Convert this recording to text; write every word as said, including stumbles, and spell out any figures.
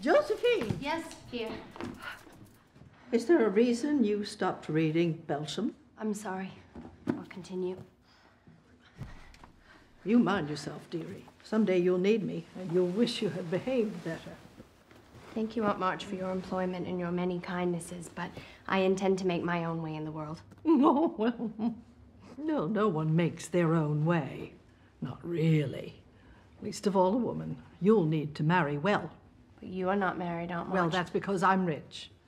Josephine! Yes, dear. Is there a reason you stopped reading Belsham? I'm sorry. I'll continue. You mind yourself, dearie. Someday you'll need me, and you'll wish you had behaved better. Thank you, Aunt March, for your employment and your many kindnesses, but I intend to make my own way in the world. Oh, well, no, no one makes their own way. Not really. Least of all a woman. You'll need to marry well. But you are not married, Aunt March. Well, that's because I'm rich.